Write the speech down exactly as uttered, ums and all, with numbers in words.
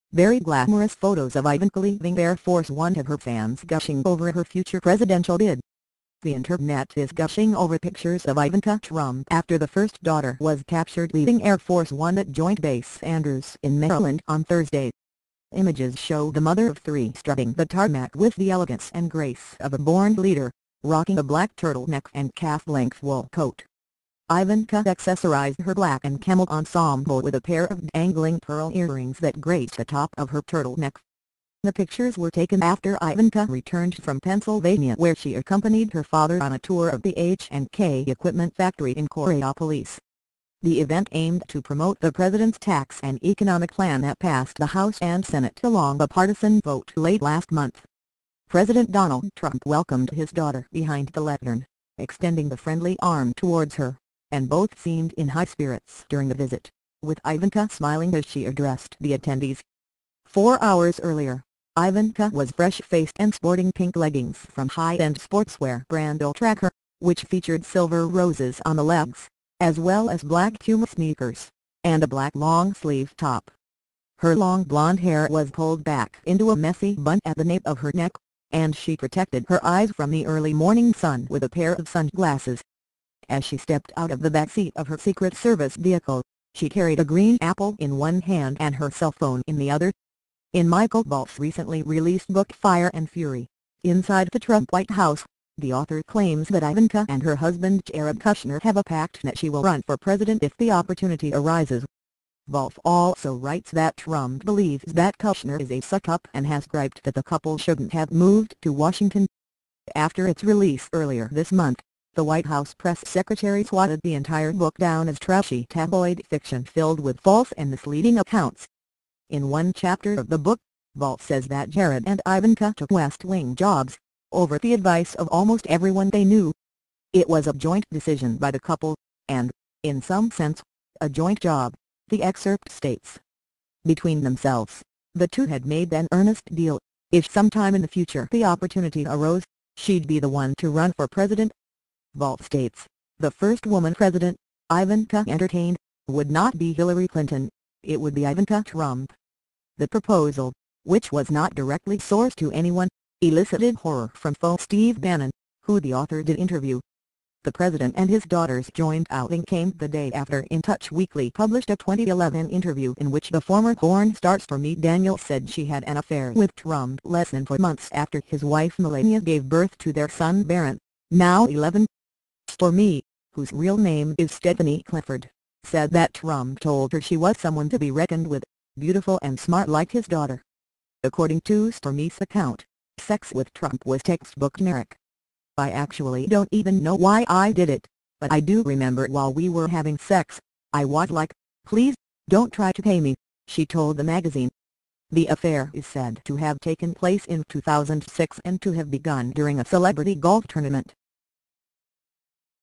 Very glamorous photos of Ivanka leaving Air Force One have her fans gushing over her future presidential bid. The internet is gushing over pictures of Ivanka Trump after the first daughter was captured leaving Air Force One at Joint Base Andrews in Maryland on Thursday. Images show the mother of three strutting the tarmac with the elegance and grace of a born leader, rocking a black turtleneck and calf-length wool coat. Ivanka accessorized her black and camel ensemble with a pair of dangling pearl earrings that graced the top of her turtleneck. The pictures were taken after Ivanka returned from Pennsylvania, where she accompanied her father on a tour of the H and K equipment factory in Coraopolis. The event aimed to promote the president's tax and economic plan that passed the House and Senate along a partisan vote late last month. President Donald Trump welcomed his daughter behind the lectern, extending the friendly arm towards her, and both seemed in high spirits during the visit, with Ivanka smiling as she addressed the attendees. Four hours earlier, Ivanka was fresh-faced and sporting pink leggings from high-end sportswear brand Tracker, which featured silver roses on the legs, as well as black Puma sneakers, and a black long-sleeve top. Her long blonde hair was pulled back into a messy bun at the nape of her neck, and she protected her eyes from the early morning sun with a pair of sunglasses. As she stepped out of the backseat of her Secret Service vehicle, she carried a green apple in one hand and her cell phone in the other. In Michael Volff's recently released book Fire and Fury, Inside the Trump White House, the author claims that Ivanka and her husband Jared Kushner have a pact that she will run for president if the opportunity arises. Volff also writes that Trump believes that Kushner is a suck-up and has griped that the couple shouldn't have moved to Washington. After its release earlier this month, the White House press secretary swatted the entire book down as trashy tabloid fiction filled with false and misleading accounts. In one chapter of the book, Volff says that Jared and Ivanka took West Wing jobs, over the advice of almost everyone they knew. It was a joint decision by the couple, and, in some sense, a joint job, the excerpt states. Between themselves, the two had made an earnest deal: if sometime in the future the opportunity arose, she'd be the one to run for president. Volff states, the first woman president, Ivanka entertained, would not be Hillary Clinton, it would be Ivanka Trump. The proposal, which was not directly sourced to anyone, elicited horror from foe Steve Bannon, who the author did interview. The president and his daughter's joint outing came the day after In Touch Weekly published a twenty eleven interview in which the former porn star Stormy Daniels said she had an affair with Trump less than four months after his wife Melania gave birth to their son Barron, now eleven. Stormy, whose real name is Stephanie Clifford, said that Trump told her she was someone to be reckoned with, beautiful and smart like his daughter. According to Stormy's account, sex with Trump was textbook generic. I actually don't even know why I did it, but I do remember while we were having sex, I was like, please, don't try to pay me, she told the magazine. The affair is said to have taken place in two thousand six and to have begun during a celebrity golf tournament.